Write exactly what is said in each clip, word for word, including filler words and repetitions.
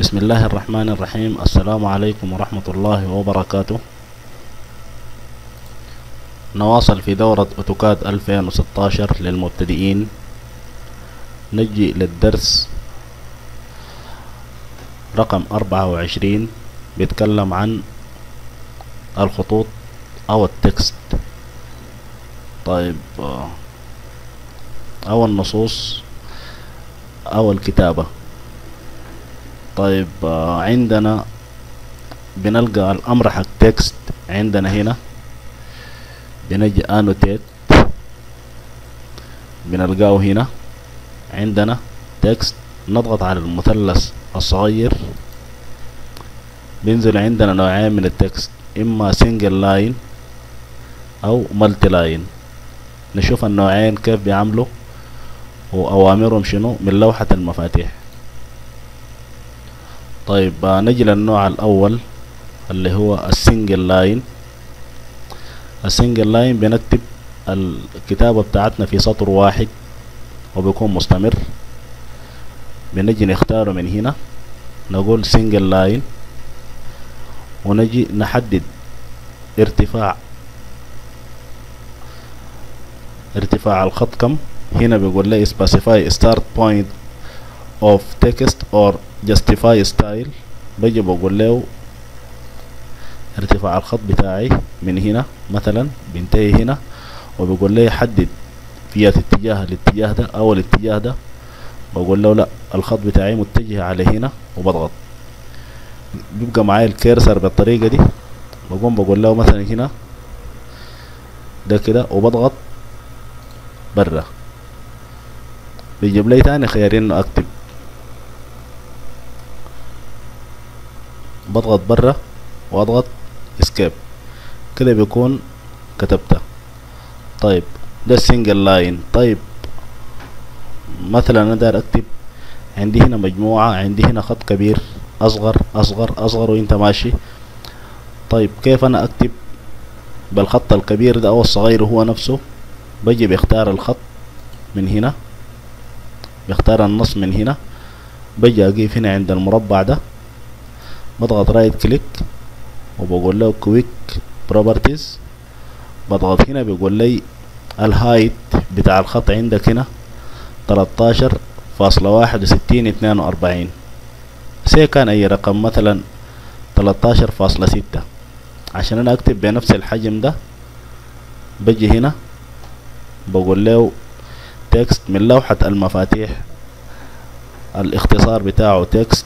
بسم الله الرحمن الرحيم. السلام عليكم ورحمة الله وبركاته. نواصل في دورة أوتوكاد ألفين وستاشر للمبتدئين. نجي للدرس رقم أربعة وعشرين، بيتكلم عن الخطوط أو التكست. طيب، أو النصوص أو الكتابة. طيب، عندنا بنلقى الأمر حق تكست. عندنا هنا بنجي انوتيت، بنلقاه هنا عندنا تكست. نضغط على المثلث الصغير، بينزل عندنا نوعين من التكست، اما سنجل لاين او مالتي لاين. نشوف النوعين كيف بيعملوا واوامرهم شنو من لوحة المفاتيح. طيب، نجي للنوع الاول اللي هو السنجل لاين. السنجل لاين بنكتب الكتابة بتاعتنا في سطر واحد وبيكون مستمر. بنجي نختاره من هنا، نقول سنجل لاين، ونجي نحدد ارتفاع ارتفاع الخط كم. هنا بيقول لي specify start point of text or justify style. بجي بقول له ارتفاع الخط بتاعي من هنا مثلا بينتهي هنا، وبيقول لي حدد في اتجاه الاتجاه ده او الاتجاه ده. بقول له لا، الخط بتاعي متجه على هنا، وبضغط. بيبقى معايا الكيرسر بالطريقة دي. بقوم بقول له مثلا هنا ده كده، وبضغط برا. بيجيب لي تاني خيار انه اكتب. بضغط برا واضغط اسكيب، كده بيكون كتبته. طيب، ده السنجل لاين. طيب، مثلا انا داير اكتب، عندي هنا مجموعة، عندي هنا خط كبير، اصغر اصغر اصغر وانت ماشي. طيب، كيف انا اكتب بالخط الكبير ده او الصغير هو نفسه؟ بجي بيختار الخط من هنا، بيختار النص من هنا. بجي اجيب هنا عند المربع ده، بضغط رايت كليك وبقول له كويك بروبرتيز. بضغط هنا بيقول لي الهايت بتاع الخط عندك هنا تلاتاشر فاصلة واحد وستين اتنين واربعين. سي كان اي رقم، مثلا تلاتاشر فاصلة ستة. عشان انا اكتب بنفس الحجم ده، بجي هنا بقول له تكست من لوحة المفاتيح، الاختصار بتاعه تكست،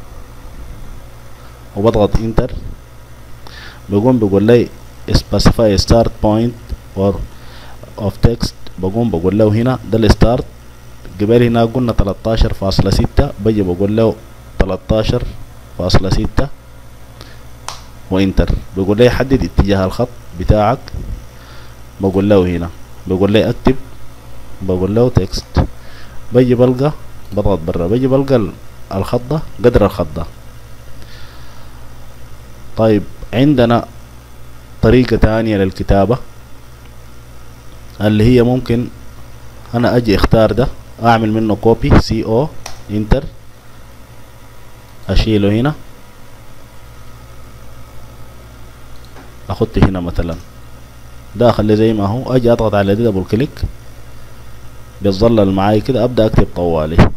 وبضغط انتر. بقوم بقول لي specify start point or of text. بقوم بقول له هنا ده الستارت. قبل هنا قلنا تلاتاشر فاصلة ستة، بجي بقول له تلاتاشر فاصلة ستة وانتر. بقول لي حدد اتجاه الخط بتاعك. بقول له هنا بقول لي اكتب، بقول له تكست. بجي بلقى، بضغط برا، بجي بلقى الخط ده قدر الخط ده. طيب، عندنا طريقة تانية للكتابة، اللي هي ممكن انا اجي اختار ده، اعمل منه كوبي، سي او انتر، اشيله هنا، اخط هنا مثلا ده، اخليه زي ما هو. اجي اضغط على دي دبل كليك، بيتظلل معاي كده. ابدا اكتب طوالي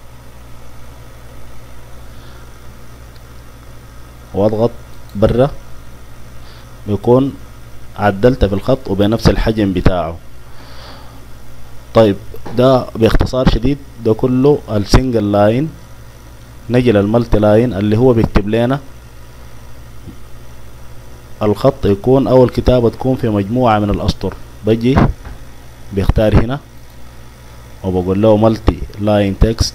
واضغط برا، بيكون عدلت في الخط وبنفس الحجم بتاعه. طيب، ده باختصار شديد ده كله السنجل لاين. نجي للمالتي لاين اللي هو بيكتب لنا الخط يكون او الكتابة تكون في مجموعة من الاسطر. بجي بيختار هنا وبقول له مالتي لاين تكست.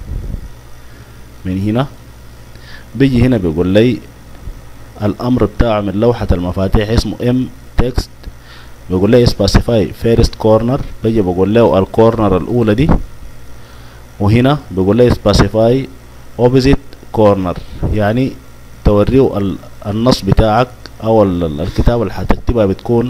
من هنا بيجي هنا بيقول لي الامر بتاعه من لوحة المفاتيح اسمه ام تكست. بيقول لي specify first corner. بيجي بقول له الكورنر الاولى دي، وهنا بيقول لي specify opposite corner، يعني توريه النص بتاعك او الكتابة اللي هتكتبها بتكون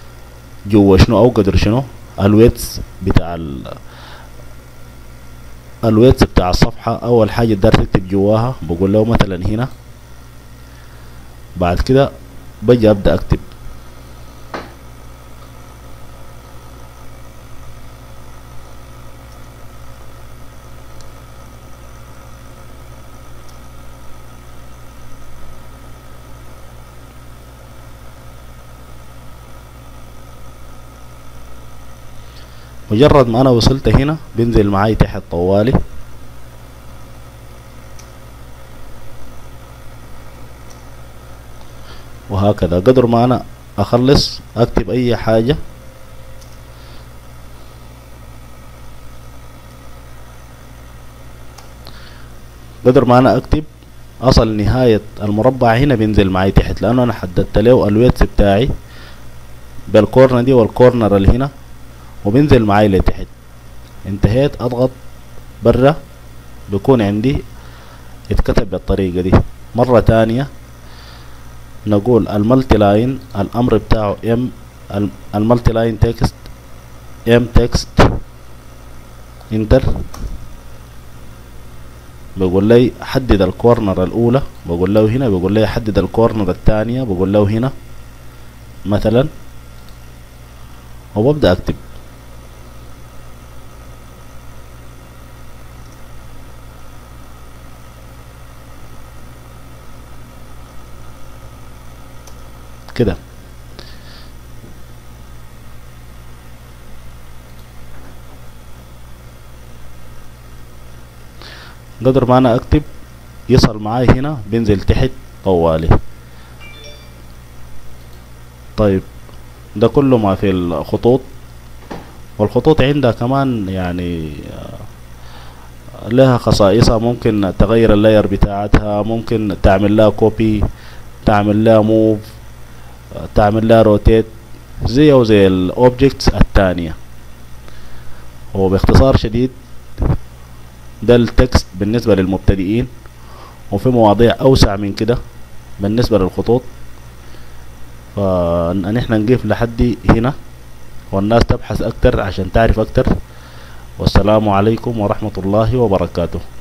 جوا شنو او قدر شنو الويتس بتاع الويتس بتاع الصفحة اول حاجة دار تكتب جواها بقول له مثلا هنا. بعد كده بجي ابدأ اكتب. مجرد ما انا وصلت هنا بنزل معاي تحت طوالي وهكذا. قدر ما انا اخلص اكتب اي حاجة قدر ما انا اكتب اصل نهاية المربع هنا بينزل معاي تحت، لانه انا حددت له الويتس بتاعي بالكورنر دي والكورنر اللي هنا وبينزل معاي لتحت. انتهيت اضغط برا بيكون عندي اتكتب بالطريقة دي. مرة تانية نقول الملتي لاين الامر بتاعه ام الملتي لاين تكست ام تكست انتر. بقول لي حدد الكورنر الاولى، بقول له هنا، بقول لي حدد الكورنر الثانية، بقول له هنا مثلا، وببدأ اكتب. كده قدر ما انا اكتب يصل معاي هنا بينزل تحت طوالي. طيب ده كله ما في الخطوط. والخطوط عندها كمان يعني لها خصائصها، ممكن تغير اللاير بتاعتها، ممكن تعمل لها كوبي، تعمل لها موف، تعمل لها روتيت زي او زي الاوبجكتس التانية. وباختصار شديد ده التكست بالنسبة للمبتدئين، وفي مواضيع اوسع من كده بالنسبة للخطوط. فنحن نقف لحد هنا والناس تبحث اكتر عشان تعرف اكتر. والسلام عليكم ورحمة الله وبركاته.